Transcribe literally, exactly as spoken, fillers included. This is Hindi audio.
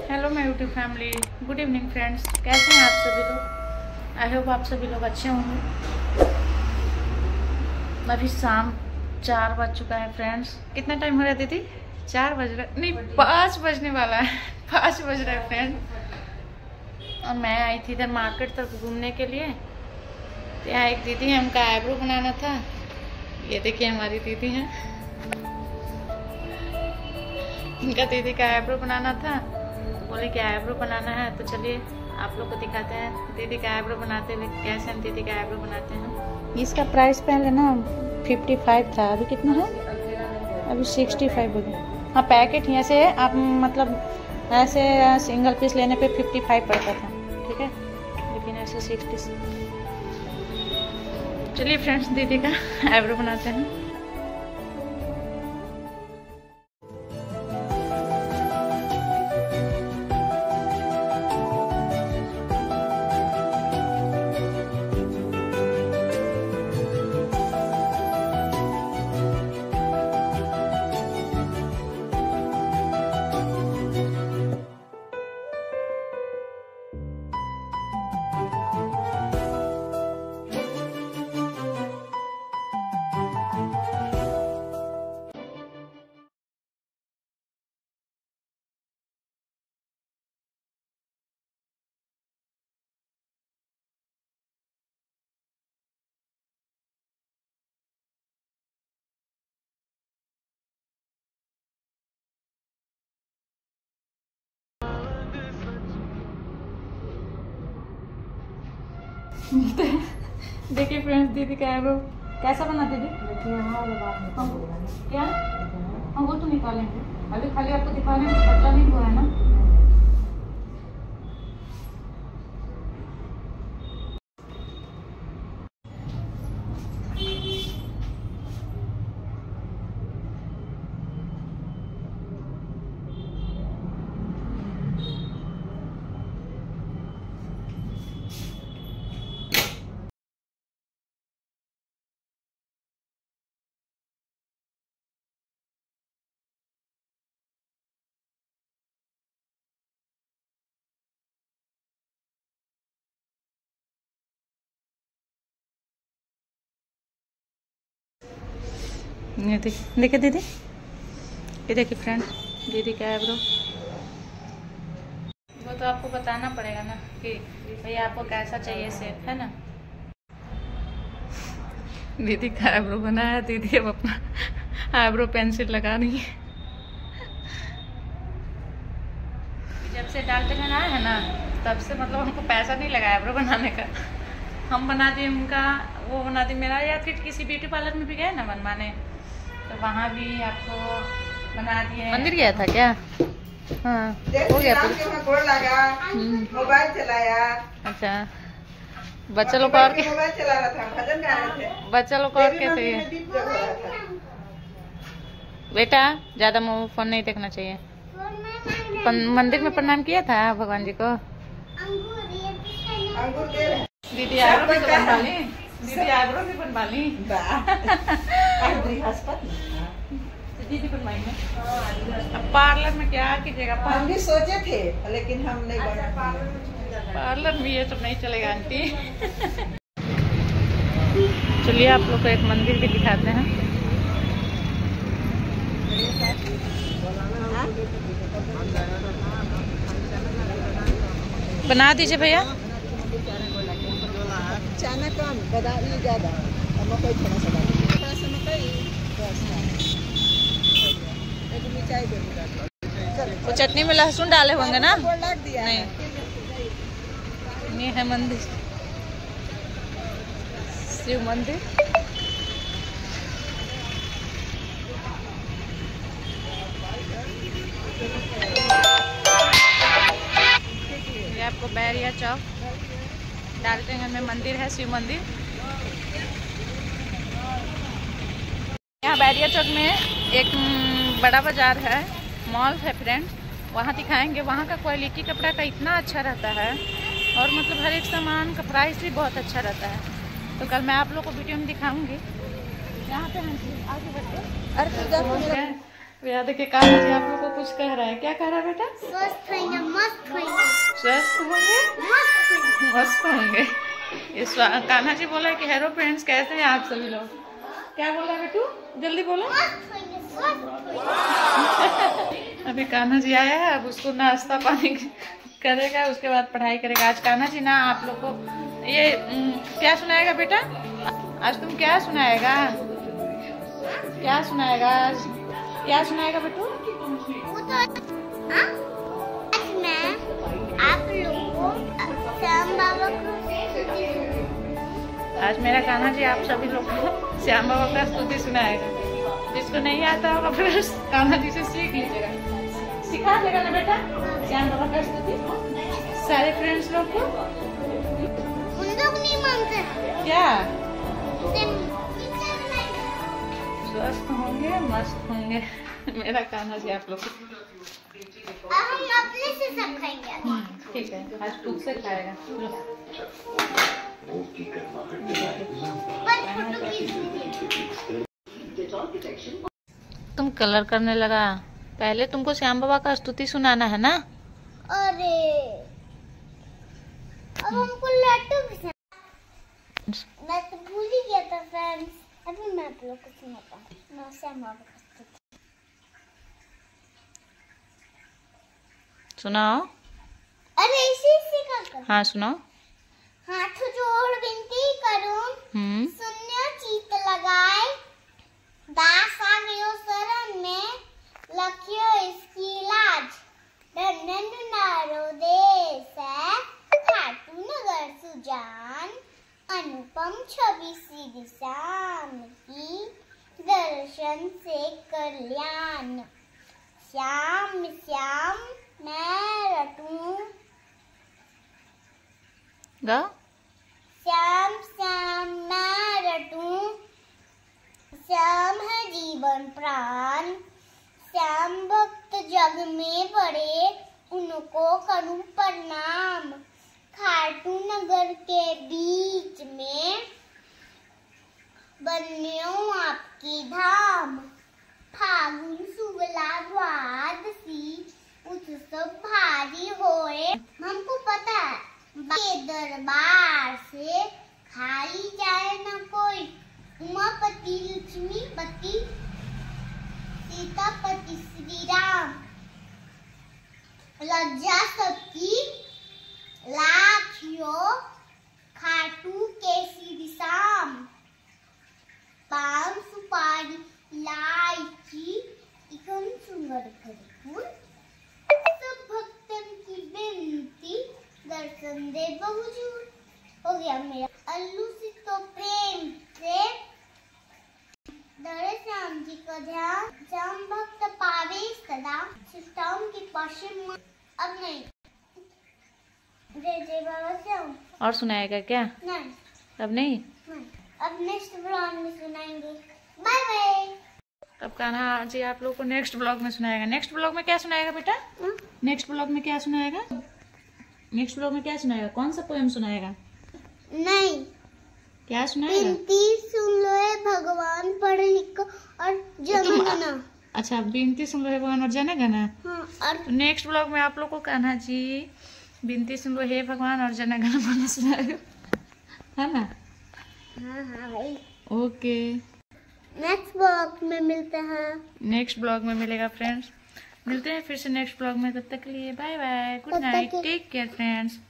Hello my YouTube family, good evening friends. कैसे हैं आप सभी लोग? आई होप आप सभी लोग अच्छे होंगे। अभी शाम चार बज चुका है फ्रेंड्स। कितना टाइम हो रहा है दीदी? चार बज रहा नहीं, पाँच बजने वाला है। पाँच बज रहा है फ्रेंड। और मैं आई थी इधर मार्केट तक घूमने के लिए। तो यहाँ एक दीदी है, उनका आईब्रो बनाना था। ये देखिए हमारी दीदी हैं, इनका दीदी का आईब्रो बनाना था। बोले कि आईब्रो बनाना है तो चलिए आप लोग को दिखाते हैं दीदी का आईब्रो बनाते हुए, कैसे हम दीदी का आईब्रो बनाते हैं। इसका प्राइस पहले ना फिफ्टी फाइव था, अभी कितना है? अभी सिक्सटी फाइव हो गया। हाँ, पैकेट यहाँ से आप मतलब ऐसे सिंगल पीस लेने पे फिफ्टी फाइव पड़ता था, ठीक है, लेकिन ऐसे सिक्सटी। चलिए फ्रेंड्स दीदी का आईब्रो बनाते हैं। देखिए फ्रेंड्स दीदी का आईब्रो कैसा बना दीदी? क्या हम वो तो निकालेंगे, अभी खाली आपको दिखाने में पता नहीं हुआ है ना। ये देखिए देखिए दीदी, ये देखिए फ्रेंड दीदी का आईब्रो। वो तो आपको बताना पड़ेगा ना कि भैया आपको कैसा चाहिए शेप, है ना। दीदी का आईब्रो बनाया, दीदी अब अपना आईब्रो पेंसिल लगा रही है। जब से डाल्टन आया है ना तब से मतलब हमको पैसा नहीं लगा आईब्रो बनाने का। हम बना दिए उनका, वो बना दी मेरा, या फिर किसी ब्यूटी पार्लर में भी गए ना बनवाने तो वहाँ भी आपको बना दिए। मंदिर गया था क्या? हाँ हो गया लगा, मोबाइल चलाया। अच्छा, बच्चा लोग और के मोबाइल चला रहा था, भजन गा रहे थे बच्चा लोग और कैसे है? बेटा ज्यादा फोन नहीं देखना चाहिए। मंदिर में प्रणाम किया था भगवान जी को। दीदी आईब्रो भी बनवा ली, दीदी आईब्रो भी बनवा ली। दीदी बनवाई है। अब पार्लर में क्या कीजिएगा? हम भी सोचे थे लेकिन हम नहीं बना। पार्लर में ये सब नहीं चलेगा आंटी। चलिए आप लोग को एक मंदिर भी दिखाते हैं। बना दीजिए भैया। चना कम, बादाम ज्यादा, मकई थोड़ा सा डाल, थोड़ा सा मकई, एक मिर्चाई दे दो। वो चटनी में लहसुन डाले होंगे ना? लग दिया नहीं, ये है मंदिर, शिव मंदिर। ये आपको बैरिया चौक डाल्टनगंज में मंदिर है, शिव मंदिर। यहाँ बैरिया चौक में एक बड़ा बाजार है, मॉल है फ्रेंड, वहाँ दिखाएंगे। वहाँ का क्वालिटी कपड़ा का इतना अच्छा रहता है और मतलब हर एक सामान का प्राइस भी बहुत अच्छा रहता है। तो कल मैं आप लोग को वीडियो में दिखाऊंगी। यहाँ पे आगे बढ़ते। अरे पूजा भैया देखिए काका जी आप लोग को कुछ कह रहा है। क्या कह रहा है बेटा? स्वस्थ रहिए, स्वस्थ होंगे, मस्त होंगे। इस कान्हा जी बोला कि हेलो फ्रेंड्स, कैसे हैं आप सभी लोग? क्या बोला बेटू, जल्दी बोलो। अभी कान्हा जी आया है, अब उसको नाश्ता पानी करेगा, उसके बाद पढ़ाई करेगा। आज कान्हा जी ना आप लोग को ये क्या सुनाएगा बेटा? आज तुम क्या सुनाएगा? क्या सुनाएगा आज? क्या सुनाएगा बेटू? मैं आप लोगों श्याम बाबा को आज मेरा कान्हा जी आप सभी लोग को श्याम बाबा का स्तुति सुनाएगा। जिसको नहीं आता होगा फिर कान्हा जी से सीख लीजिएगा, सिखा देगा ना बेटा श्याम बाबा का स्तुति सारे फ्रेंड्स लोग को। उन लोग नहीं मानते क्या? स्वस्थ होंगे, मस्त होंगे मेरा कान्हा जी आप लोग को। हम अपने से सब खाएंगे। ठीक है, आज खुद से खाएगा। तुम कलर करने लगा, पहले तुमको श्याम बाबा का स्तुति सुनाना है ना। अरे अब हमको लड्डू भी सुना, मैं तो भूल ही गया था फ्रेंड्स। अभी मैं आप लोग को सुनाता हूँ मैं श्याम बाबा का स्तुति। सुनाओ। अरे इसी इसी का कर। हाँ सुनाओ। हाथ जोड़ विनती करूं, हम्म शून्य चित लगाए, दास आ गयो शरण में, लखियो इसकी लाज। धन्य नारो देश है, खाटू नगर सुजान, अनुपम छवि श्री श्याम की, दर्शन से कल्याण। श्याम श्याम मैं रटूं, गा। श्याम श्याम मैं रटूं, श्याम है जीवन प्राण। श्याम भक्त जग में बड़े, उनको करूं प्रणाम। खाटू नगर के बीच में बन्यो आपकी धाम। फागुन शुक्ला द्वादशी उत्सव भारी होए, हमको पता है के दरबार से खाली जाए न कोई। उमापति लक्ष्मी पति सीतापति श्री राम, लज्जा सबकी लाखियो, खाटू के श्री श्याम। पान सुपारी इलायची इकन सुंदर फूल, सब भक्तन की विनती, दर्शन दे बहुजूर। हो गया मेरा अल्लू से तो प्रेम से दरे श्याम जी का ध्यान। श्याम भक्त पावे सदा, शिष्टाओं की पाशे। अब नहीं जय जय बाबा श्याम। और सुनाएगा क्या? नहीं अब नहीं, नहीं। अब नेक्स्ट ब्लॉग में सुनाएंगे। Bye bye. तब कान्हा जी आप लोग को नेक्स्ट ब्लॉग में सुनाएगा। नेक्स्ट ब्लॉग में क्या सुनाएगा बेटा? नेक्स्ट ब्लॉग में क्या सुनाएगा? नेक्स्ट ब्लॉग में क्या सुनाएगा? कौन सा पोएम सुनाएगा? नहीं, क्या सुनाएगा? बिनती सुन लो है भगवान, पढ़ लिख और जनगणना। अच्छा, बिनती सुन लो है भगवान और जनगणना। हाँ, और तो नेक्स्ट ब्लॉग में आप लोग को कान्हा जी बिनती सुन लो हे भगवान और जनगणना सुनाएगा, है ना? हाँ हाँ भाई। ओके, नेक्स्ट ब्लॉग में मिलते हैं। नेक्स्ट ब्लॉग में मिलेगा फ्रेंड्स। मिलते हैं फिर से नेक्स्ट ब्लॉग में। तब तक के लिए बाय बाय, गुड तब तक नाइट, के- टेक केयर फ्रेंड्स।